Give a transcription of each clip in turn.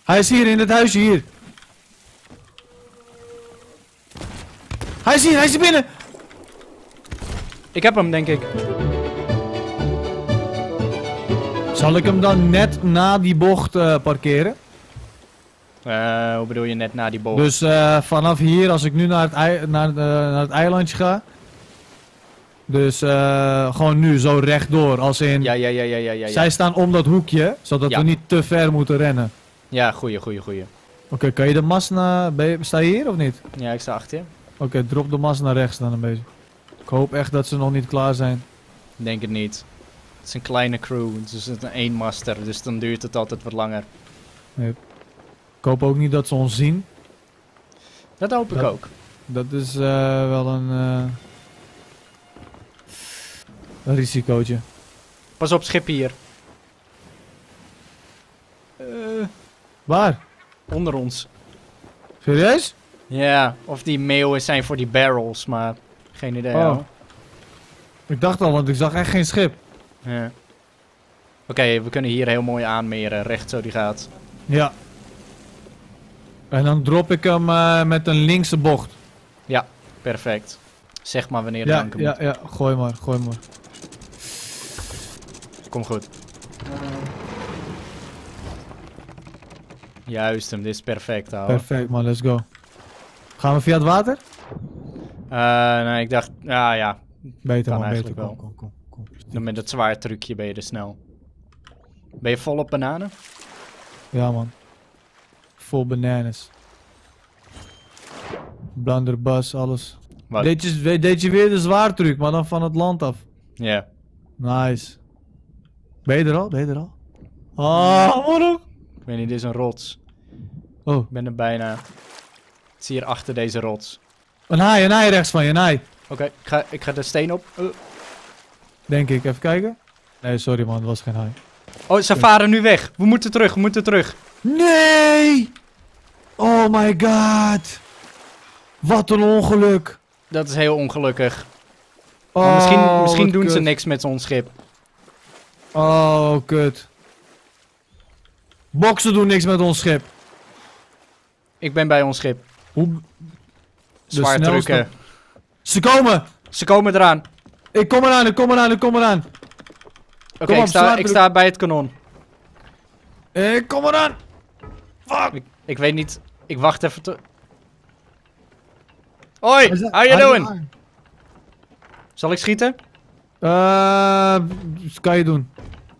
Hij is hier in het huisje, hier. Hij is hier, hij is hier binnen. Ik heb hem, denk ik. Zal ik hem dan net na die bocht parkeren? Hoe bedoel je net na die bocht? Dus vanaf hier, als ik nu naar het eilandje ga. Dus gewoon nu, zo rechtdoor. Als in, Ja. zij staan om dat hoekje, zodat Ja. we niet te ver moeten rennen. Ja, goeie. Oké, kan je de mas naar... Sta je hier of niet? Ja, ik sta achter je. Oké, drop de mas naar rechts dan een beetje. Ik hoop echt dat ze nog niet klaar zijn. Denk het niet. Het is een kleine crew, het is een eenmaster, dus dan duurt het altijd wat langer. Ik hoop ook niet dat ze ons zien. Dat hoop ik ook. Dat is wel een risicootje. Pas op, schip hier. Waar? Onder ons. Serieus? Ja, of die meeuwen zijn voor die barrels, maar geen idee. Oh. hoor. Ik dacht al, want ik zag echt geen schip. Ja. Oké, we kunnen hier heel mooi aanmeren, recht zo die gaat. Ja. En dan drop ik hem met een linkse bocht. Ja, perfect. Zeg maar wanneer de Ja, anker ja, moet. ja. Gooi maar. Kom goed. Juist hem, dit is perfect, ouwe. Perfect man, let's go. Gaan we via het water? Nee, ik dacht, ja. Beter Kan man, beter. eigenlijk Kom. Dan met dat zwaar trucje ben je er snel. Ben je vol op bananen? Ja man. Vol bananas. Blunderbuss, alles. Wat? Deed je weer de zwaartruc, maar dan van het land af. Ja. Nice. Ben je er al? Oh, wat ook. Ik weet niet, dit is een rots. Oh, Ik ben er bijna. Het is hier achter deze rots. een haai rechts van je, een haai. Oké, ik ga de steen op. Denk ik, even kijken. Nee, sorry man, het was geen haai. Oh, ze varen nu weg. We moeten terug. Nee! Oh my god! Wat een ongeluk! Dat is heel ongelukkig. Oh, Maar misschien wat doen ze kut. niks met ons schip. Oh, kut. Boksen doen niks met ons schip. Ik ben bij ons schip. Hoe... Zwaar snelste- drukken. Ze komen! Ze komen eraan. Ik kom eraan. Oké, op, ik zwaar sta bij het kanon. Ik kom eraan! Fuck! Ik weet niet. Ik wacht even te... Hoi, how you doing? Zal ik schieten? Kan je doen.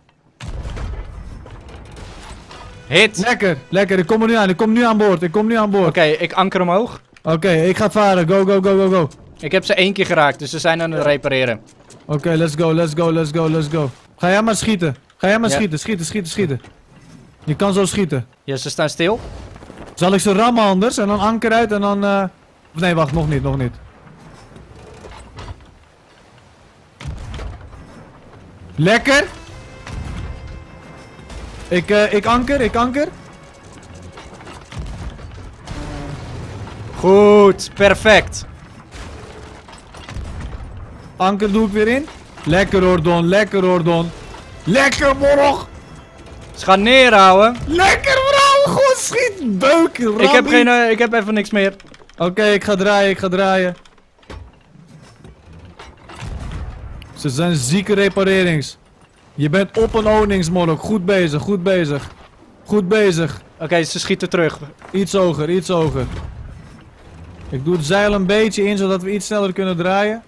Hit. Lekker. Ik kom nu aan boord. Oké, ik anker omhoog. Oké, ik ga varen. Go. Ik heb ze 1 keer geraakt, dus ze zijn aan het repareren. Oké, let's go. Ga jij maar schieten. Ja. Schieten. Je kan zo schieten. Ja, ze staan stil. Zal ik ze rammen anders en dan anker uit en dan... Nee, wacht, nog niet. Lekker. Ik anker. Goed, perfect. Anker doe ik weer in. Lekker hoor, Don. Lekker, morog. Ze gaan neerhouden. Lekker, vrouw. Goed schiet. Beuken, Ik heb even niks meer. Oké, ik ga draaien. Ze zijn zieke reparerings. Je bent op een oningsmorok. Goed bezig. Oké, ze schieten terug. Iets hoger. Ik doe het zeil een beetje in, zodat we iets sneller kunnen draaien.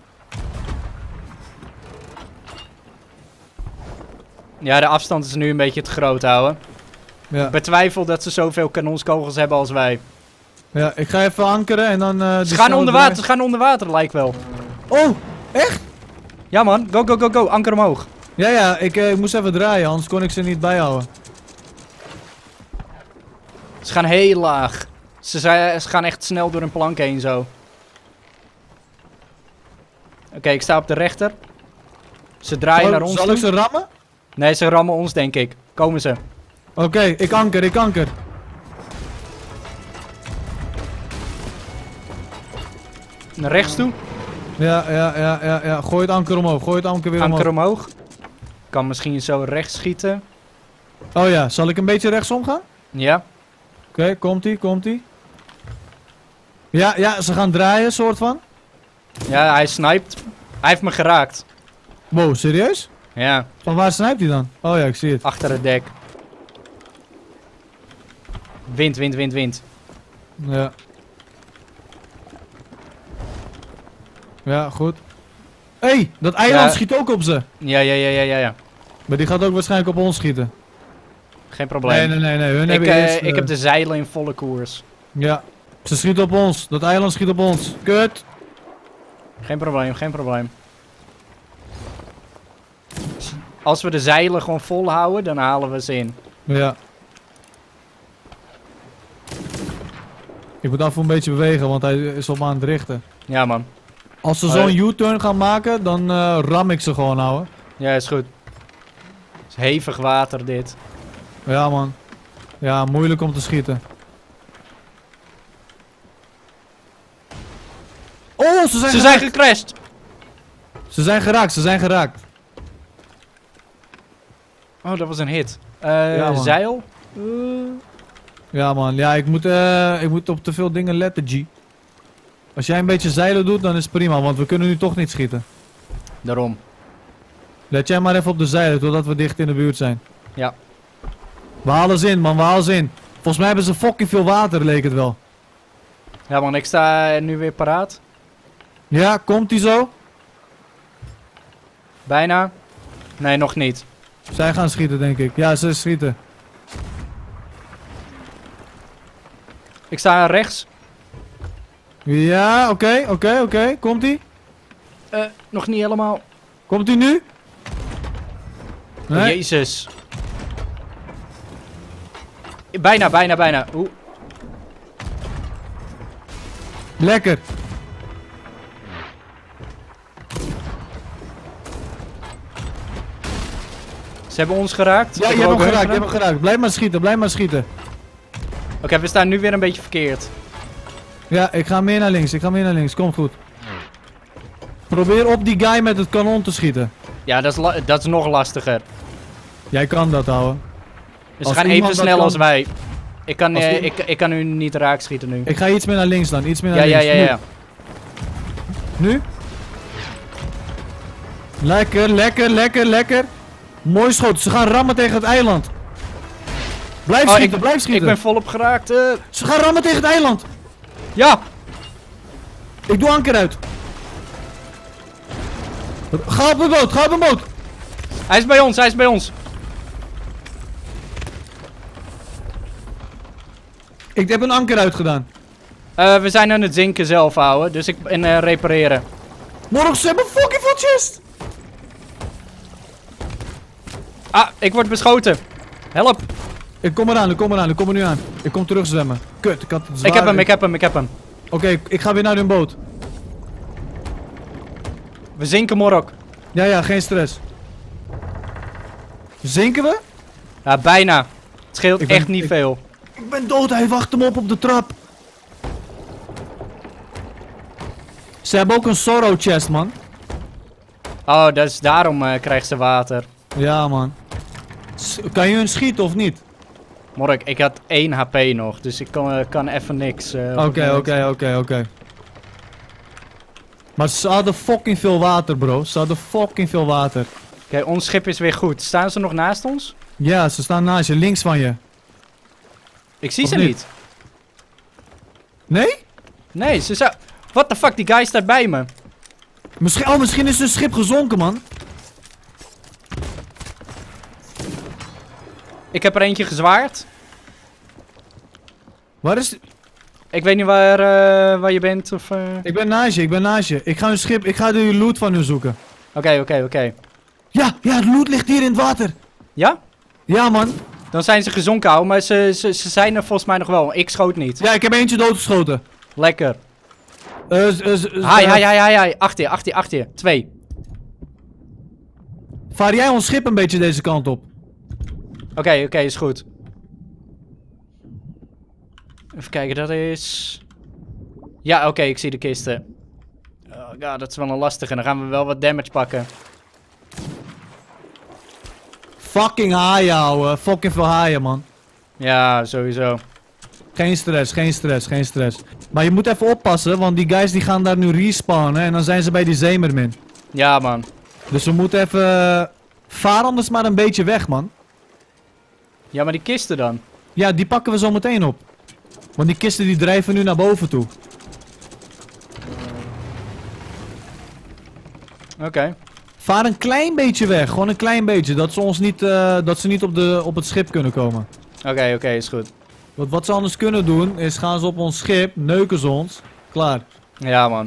Ja, de afstand is nu een beetje te groot, ouwe. Ja, Ik betwijfel dat ze zoveel kanonskogels hebben als wij. ja, ik ga even ankeren en dan... Ze gaan onder water, lijkt wel. Oh, echt? Ja man, go, anker omhoog. Ja, ik moest even draaien, anders kon ik ze niet bijhouden. Ze gaan heel laag. Ze gaan echt snel door een plank heen zo. Oké, ik sta op de rechter. Ze draaien naar ons Zal toe. ik ze rammen? Nee, ze rammen ons denk ik. Komen ze. Oké, ik anker. Naar rechts toe. Ja. Gooi het anker omhoog. Weer Anker omhoog. omhoog. Kan misschien zo rechts schieten. Oh ja, zal ik een beetje rechtsom gaan? Ja. Oké, komt-ie, komt-ie. Ja, ja, ze gaan draaien, soort van. Ja, hij sniped. Hij heeft me geraakt. Wow, serieus? Ja, Van waar snijpt hij dan? Oh ja, ik zie het. achter het dek. Wind, wind, wind, wind. Ja. Ja, goed. Hé, hey, dat eiland Ja. schiet ook op ze. Ja. Maar die gaat ook waarschijnlijk op ons schieten. Geen probleem. Nee. Hun Ik, hebben eerst, ik heb de zeilen in volle koers. Ja. Ze schieten op ons. Dat eiland schiet op ons. Kut. Geen probleem, geen probleem. Als we de zeilen gewoon vol houden, dan halen we ze in. Ja. Ik moet af en toe een beetje bewegen, want hij is op me aan het richten. Ja, man. Als ze zo'n U-turn gaan maken, dan ram ik ze gewoon, ouwe. Ja, is goed. Het is hevig water, dit. Ja, man. Ja, moeilijk om te schieten. Oh, ze zijn Ze geraakt. zijn gecrashed! Ze zijn geraakt, ze zijn geraakt. Oh, dat was een hit. Ja, man. Zeil? Ja, man. Ja, ik moet op te veel dingen letten, G. Als jij een beetje zeilen doet, dan is het prima, want we kunnen nu toch niet schieten. Daarom. Let jij maar even op de zeilen, totdat we dicht in de buurt zijn. Ja. We halen ze in, man. We halen ze in. Volgens mij hebben ze fucking veel water, leek het wel. Ja, man, ik sta nu weer paraat. Ja, komt die zo? Bijna. Nee, nog niet. Zij gaan schieten, denk ik. Ja, ze schieten. Ik sta rechts. Ja, oké. Komt die? Nog niet helemaal. Komt die nu? Nee? Jezus. Bijna. Oeh. Lekker. Ze hebben ons geraakt. Ja, Ik je wil hebt ook hem hun geraakt, je hebt hem geraakt. Blijf maar schieten. Oké, we staan nu weer een beetje verkeerd. Ja, ik ga meer naar links. Komt goed. Probeer op die guy met het kanon te schieten. Ja, dat is nog lastiger. Jij kan dat, ouwe. Dus Als ze gaan even iemand dat snel kan- als wij. Ik kan, Als iemand- ik kan u niet raak schieten nu. Ik ga iets meer naar links dan. Iets meer naar links. Ja. Nu? Lekker. Mooi schot. Ze gaan rammen tegen het eiland. Blijf schieten. Ik ben volop geraakt. Ze gaan rammen tegen het eiland. Ja! Ik doe anker uit. Ga op een boot. Hij is bij ons. Ik heb een anker uitgedaan. We zijn aan het zinken zelf, ouwe. Dus en repareren. Morgen, ze hebben fucking veel chest. Ah, ik word beschoten. Help. Ik kom er nu aan. Ik kom terug zwemmen. Kut, ik had het zwaar. Ik heb hem. Oké, ik ga weer naar hun boot. We zinken, Morok. Ja, geen stress. Zinken we? Ja, bijna. Het scheelt Ik ben- echt niet ik- veel. Ik ben dood, hij wacht hem op de trap. Ze hebben ook een sorrow chest, man. Oh, dus daarom krijgt ze water. Ja, man. Kan je hun schieten of niet? Mork, ik had 1 HP nog, dus ik kan even niks. Oké. Maar ze hadden fucking veel water, bro. Oké, ons schip is weer goed. Staan ze nog naast ons? Ja, ze staan naast je, links van je. Ik zie Of ze niet? niet. Nee? Nee, ze zou... What the fuck, die guy staat bij me. Misschien is hun schip gezonken, man. Ik heb er eentje gezwaard. Waar is... Ik weet niet waar je bent of... Ik ben naast je. Ik ga hun schip, ik ga de loot van hun zoeken. Oké. Ja, het loot ligt hier in het water. Ja? Ja, man. Dan zijn ze gezonken, ouwe, maar ze zijn er volgens mij nog wel. Ik schoot niet. Ja, ik heb eentje doodgeschoten. Lekker. Hi. Hi. Achter je. 2. Vaar jij ons schip een beetje deze kant op? Oké, is goed. Even kijken, dat is... Ja, oké, ik zie de kisten. Oh god, dat is wel een lastige. Dan gaan we wel wat damage pakken. Fucking haaien, ouwe. Fucking veel haaien, man. Ja, sowieso. Geen stress, geen stress, geen stress. Maar je moet even oppassen, want die guys die gaan daar nu respawnen en dan zijn ze bij die Zemermin. Ja, man. Dus we moeten even... Vaar anders maar een beetje weg, man. Ja, maar die kisten dan? Ja, die pakken we zo meteen op. Want die kisten die drijven nu naar boven toe. Oké. Vaar een klein beetje weg, gewoon een klein beetje. Dat ze ons niet, dat ze niet op het schip kunnen komen. Oké, is goed. Want wat ze anders kunnen doen, is gaan ze op ons schip, neuken ze ons. Klaar. Ja, man.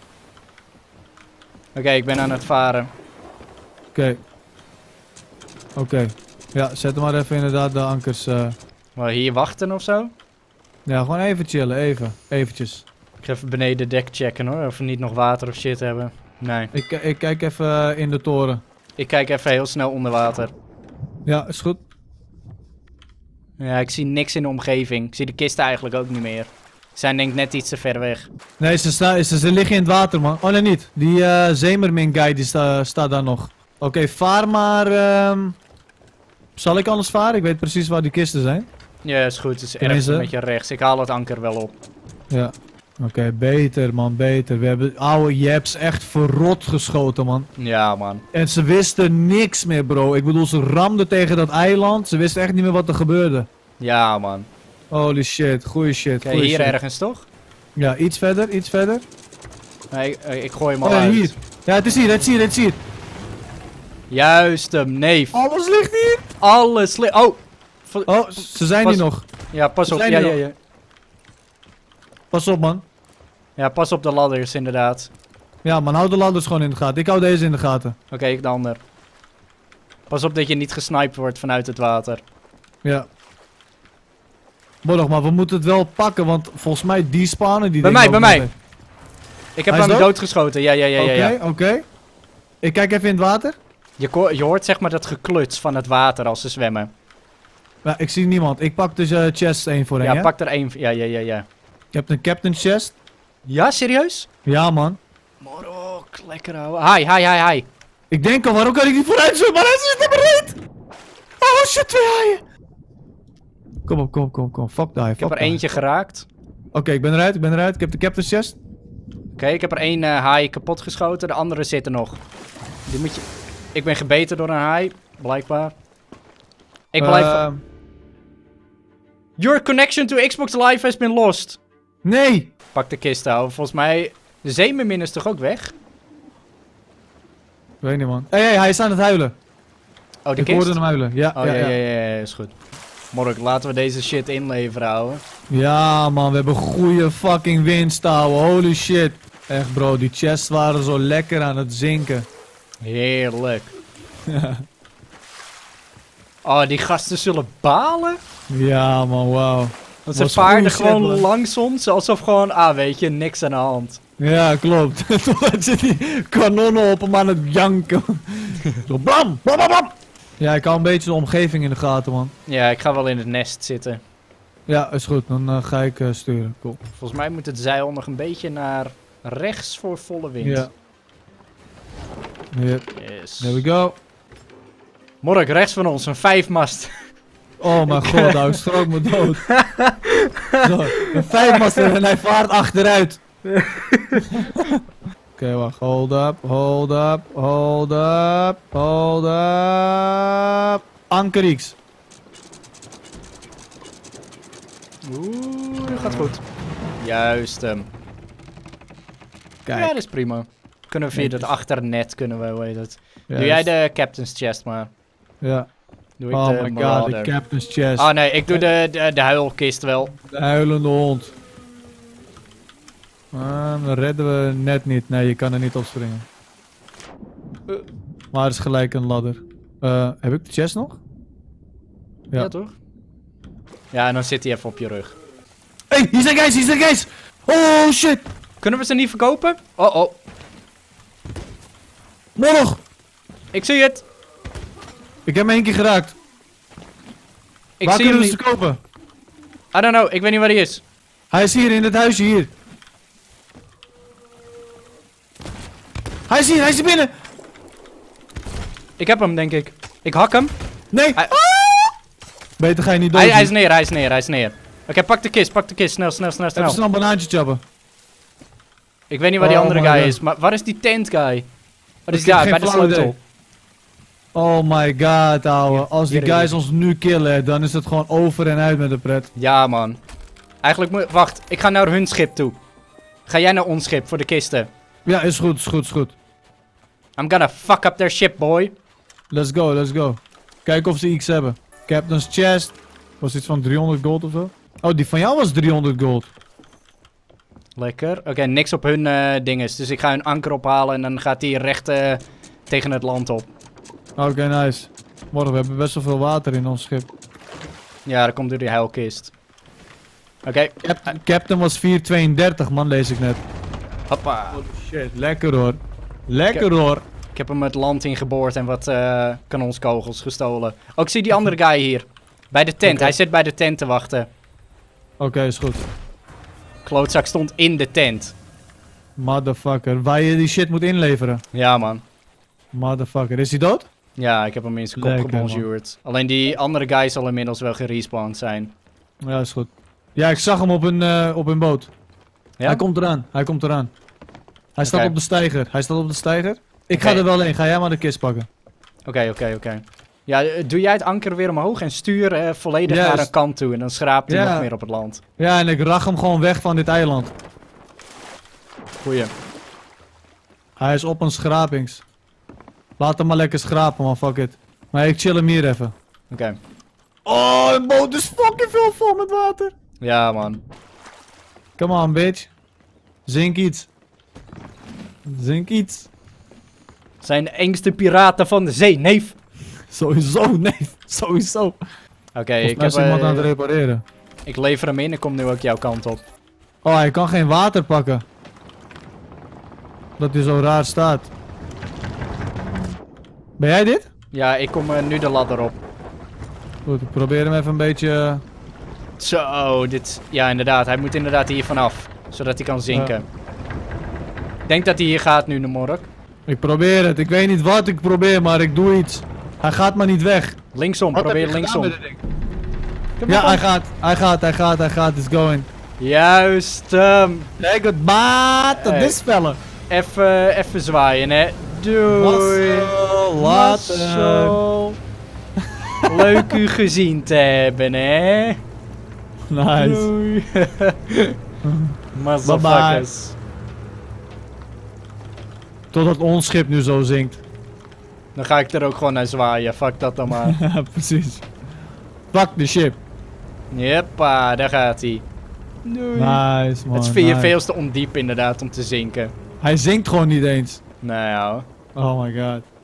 Oké, ik ben aan het varen. Oké. Oké. Ja, zet er maar even inderdaad de ankers. Maar hier wachten of zo? Ja, gewoon even chillen, even. Eventjes. Ik ga even beneden dek checken hoor, of we niet nog water of shit hebben. Nee. Ik kijk even in de toren. Ik kijk even heel snel onder water. Ja, is goed. Ja, ik zie niks in de omgeving. Ik zie de kisten eigenlijk ook niet meer. Ze zijn denk ik net iets te ver weg. Nee, ze liggen in het water, man. Oh nee, niet. Die Zemermin guy die staat daar nog. Oké, vaar maar. Zal ik anders varen? Ik weet precies waar die kisten zijn. Ja, is goed. Het is ergens een beetje rechts. Ik haal het anker wel op. Ja. Oké, beter man, beter. We hebben oude jeps echt verrot geschoten, man. Ja, man. En ze wisten niks meer, bro. Ik bedoel, ze ramden tegen dat eiland. Ze wisten echt niet meer wat er gebeurde. Ja, man. Holy shit, goeie shit. Oké, hier ergens toch? Ja, iets verder, iets verder. Nee, ik gooi hem al Oh ja, uit. hier. Ja, het is hier, het is hier, het is hier. Juist hem, nee. Alles ligt hier. Alles ligt... Oh! Oh, ze zijn Pas- hier nog. Ja, pas Ze op. zijn Ja, er ja, nog. ja. Pas op, man. Ja, pas op de ladders inderdaad. Ja, man, hou de ladders gewoon in de gaten. Ik hou deze in de gaten. Oké, ik de ander. Pas op dat je niet gesniped wordt vanuit het water. Ja. Borg, maar we moeten het wel pakken, want volgens mij die spannen die Bij dingen mij, ook bij nog mij. Ik heb Hij is hem dood? doodgeschoten. Ja, ja, ja, ja. ja. Oké. Ik kijk even in het water. Je hoort zeg maar dat gekluts van het water als ze zwemmen. Ja, ik zie niemand. Ik pak dus chest 1 voor 1, Ja, ja? pak er één. Ja, ja, ja, ja. Ik heb een captain chest. Ja, serieus? Ja, man. Morok, lekker ouwe. Hi, hi, hi, hi. Ik denk al, waarom kan ik niet vooruit zwemmen? Maar hij zit er bereid! Oh shit, 2 haaien! Kom op, kom. Fuck die, Ik heb er eentje geraakt. Oké, ik ben eruit. Ik heb de captain chest. Oké, ik heb er één haai kapot geschoten. De andere zit er nog. Die moet je... Ik ben gebeten door een haai, blijkbaar. Ik blijf... Your connection to Xbox Live has been lost. Nee! Pak de kist, ouwe. Volgens mij... De zeemermin is toch ook weg? Ik weet niet, man. Hé, hij is aan het huilen. Oh, de Ik kist? hoorde hem huilen. Ja, Oh, ja, is goed. Mork, laten we deze shit inleveren, ouwe. Ja, man, we hebben goede fucking winst, ouwe. Holy shit. Echt, bro, die chests waren zo lekker aan het zinken. Heerlijk. Oh, die gasten zullen balen? Ja, man, wauw. Want ze Was vaarden goeie shit, gewoon man. langs ons, alsof gewoon, weet je, niks aan de hand. Ja, klopt. Toen zit die kanonnen op hem aan het janken. Zo bam, bam, bam, bam. Ja, ik hou een beetje de omgeving in de gaten, man. Ja, ik ga wel in het nest zitten. Ja, is goed. Dan ga ik sturen. Cool. Volgens mij moet het zeil nog een beetje naar rechts voor volle wind. Ja. Yep. Yes. There we go. Mork, rechts van ons, een 5-mast. Oh mijn god, hij strook me dood. Zo, een 5-master en hij vaart achteruit. Oké, wacht. Hold up. Anker X. Oeh, dat gaat goed. Juist hem. Kijk. Ja, dat is prima. Kunnen we via Netjes. dat achternet, kunnen we, hoe heet het. Ja, Doe jij de captain's chest maar. Ja. Doe ik Oh de my god, marauder. de captain's chest. Oh nee, ik doe de huilkist wel. De huilende hond. Dan redden we net niet. Nee, je kan er niet op springen. Maar er is gelijk een ladder. Heb ik de chest nog? Ja, toch? Ja, en dan zit hij even op je rug. Hey, hier zijn guys! Oh shit! Kunnen we ze niet verkopen? Oh. Morg! Ik zie het. Ik heb hem 1 keer geraakt. Ik Waar zie hem kunnen we niet. ze kopen? I don't know, ik weet niet waar hij is. Hij is hier in het huisje hier. Hij is hier binnen! Ik heb hem, denk ik. Ik hak hem. Nee! Hij- Beter ga je niet dood. Hij is neer. Oké, pak de kist, snel. Even snel een banaantje choppen. Ik weet niet waar die Oh andere my guy God. is, maar waar is die tent guy? Wat is Ik heb daar, geen bij de flauw sleutel? idee. Oh my god, ouwe. Als die hier guys ons nu killen, dan is het gewoon over en uit met de pret. Ja, man. Eigenlijk moet... Wacht, ik ga naar hun schip toe. Ga jij naar ons schip voor de kisten? Ja, is goed. I'm gonna fuck up their ship, boy. Let's go. Kijk of ze iets hebben. Captain's chest. Was iets van 300 gold of zo? Oh, die van jou was 300 gold. Lekker. Oké, niks op hun dinges. Dus ik ga hun anker ophalen en dan gaat die recht tegen het land op. Oké, nice. Morgen, we hebben best wel veel water in ons schip. Ja, dat komt door die heilkist. Oké. Captain was 432, man, lees ik net. Hoppa. Holy shit, lekker hoor. Lekker hoor. Ik heb hem het land ingeboord en wat kanonskogels gestolen. Oh, ik zie die andere guy hier. Bij de tent. Oké. Hij zit bij de tent te wachten. Oké, is goed. Klootzak stond in de tent. Motherfucker. Waar je die shit moet inleveren. Ja, man. Motherfucker. Is hij dood? Ja, ik heb hem in zijn kop Lekker, gebonjourd. Alleen die andere guy zal inmiddels wel gerespawned zijn. Ja, is goed. Ja, ik zag hem op een boot. Ja? Hij komt eraan. Hij staat Oké. op de steiger. Ik ga Oké. er wel heen. Ga jij maar de kist pakken. Oké. Ja, doe jij het anker weer omhoog en stuur volledig Juist. naar een kant toe. En dan schraapt hij Ja. nog meer op het land. Ja, en ik rag hem gewoon weg van dit eiland. Goeie. Hij is op een schrapings. Laat hem maar lekker schrapen, man. Fuck it. Maar ik chill hem hier even. Oké. Oh, een boot is fucking veel vol met water. Ja, man. Come on, bitch. Zink iets. Zijn de engste piraten van de zee, neef. Sowieso, nee. Sowieso. Oké, Volgens ik mij heb... is iemand aan het repareren. ik lever hem in en kom nu ook jouw kant op. Oh, hij kan geen water pakken. Dat hij zo raar staat. Ben jij dit? Ja, ik kom nu de ladder op. Goed, ik probeer hem even een beetje... Zo, dit... Ja, inderdaad. Hij moet inderdaad hier vanaf. Zodat hij kan zinken. Ik denk dat hij hier gaat nu, Nomork. Ik probeer het. Ik weet niet wat ik probeer, maar ik doe iets. Hij gaat maar niet weg. Linksom, Wat probeer heb je linksom. gedaan met dit ding? Ja, hij gaat. It's going. Juist. Hey, good bad. Hey. This fella. Even zwaaien, hè. Doei. Later. Mazzel. Leuk u gezien te hebben, hè. Nice. Doei. Motherfuckers. Totdat ons schip nu zo zinkt. Dan ga ik er ook gewoon naar zwaaien. Fuck dat dan maar. Ja, precies. Fuck the ship. Jeppa, daar gaat hij. Doei. Nice, man. Het is veel te ondiep inderdaad om te zinken. Hij zinkt gewoon niet eens. Nou ja. Oh my god.